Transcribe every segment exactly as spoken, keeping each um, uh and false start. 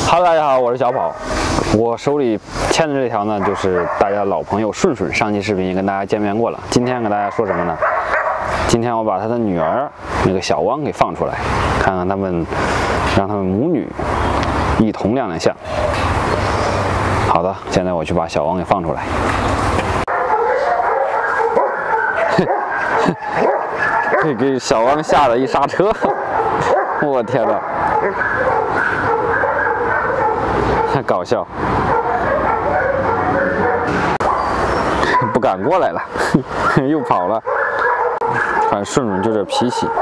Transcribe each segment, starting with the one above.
Hello， 大家好，我是小跑。我手里牵的这条呢，就是大家老朋友顺顺，上期视频也跟大家见面过了。今天跟大家说什么呢？今天我把他的女儿那个小汪给放出来，看看他们，让他们母女一同亮亮相。好的，现在我去把小汪给放出来。给给小汪吓得一刹车，我天哪！太搞笑，不敢过来了，又跑了。看顺顺就这脾气，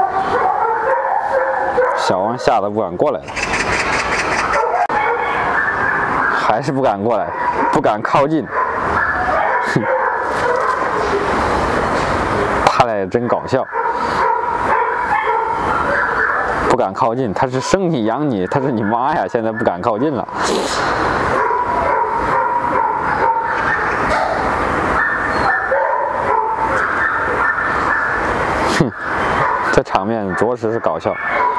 小汪吓得不敢过来了，还是不敢过来，不敢靠近。他俩也真搞笑，不敢靠近。他是生你养你，他是你妈呀，现在不敢靠近了。哼，这场面着实是搞笑。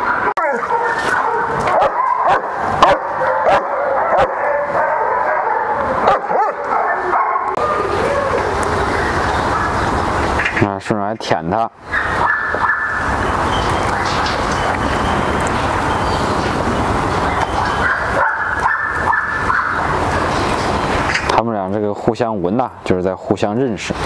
啊，顺顺还舔他。他们俩这个互相闻呐、啊，就是在互相认识。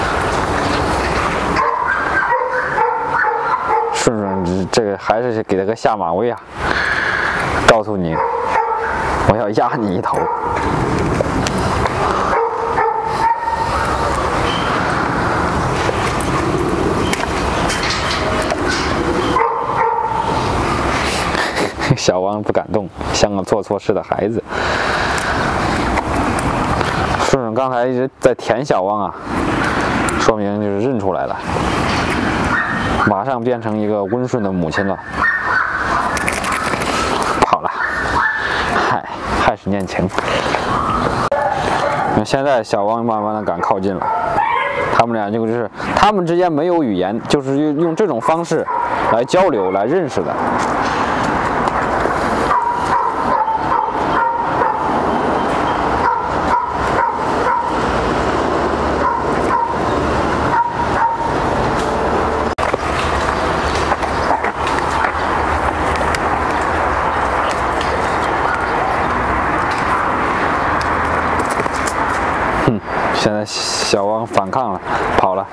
顺顺这个还是给他个下马威啊，告诉你，我要压你一头。小汪不敢动，像个做错事的孩子。顺顺刚才一直在舔小汪啊，说明就是认出来了，马上变成一个温顺的母亲了。跑了，嗨，还是年轻。那现在小汪慢慢的敢靠近了，他们俩就是他们之间没有语言，就是用用这种方式来交流、来认识的。现在小汪反抗了，跑了，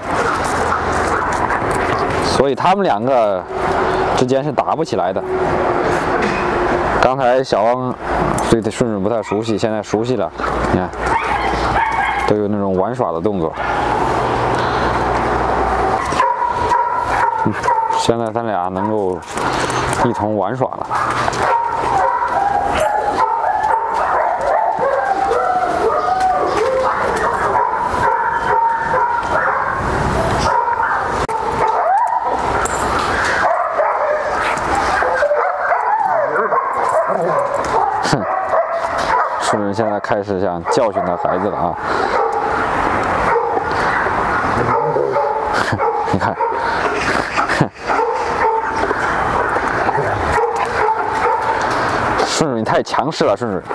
所以他们两个之间是打不起来的。刚才小汪对他顺顺不太熟悉，现在熟悉了，你看都有那种玩耍的动作。嗯，现在他俩能够一同玩耍了。顺顺现在开始想教训他孩子了啊！你看，顺顺你太强势了，顺顺。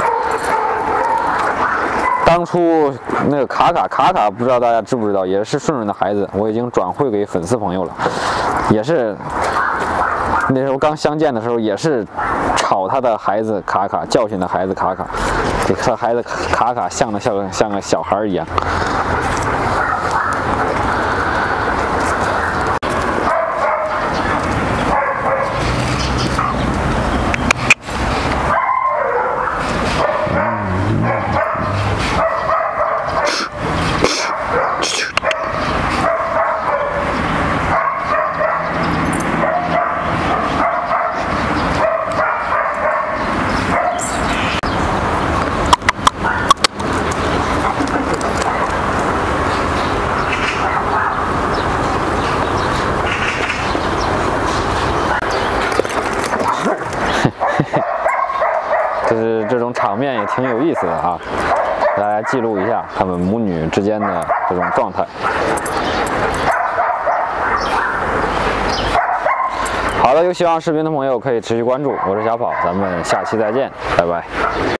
当初那个卡卡卡卡，不知道大家知不知道，也是顺顺的孩子，我已经转会给粉丝朋友了，也是。那时候刚相见的时候，也是吵他的孩子卡卡，教训的孩子卡卡，给他孩子卡卡像的像像个小孩一样。就是这种场面也挺有意思的啊，大家记录一下他们母女之间的这种状态。 好的，有喜欢视频的朋友可以持续关注，我是小跑，咱们下期再见，拜拜。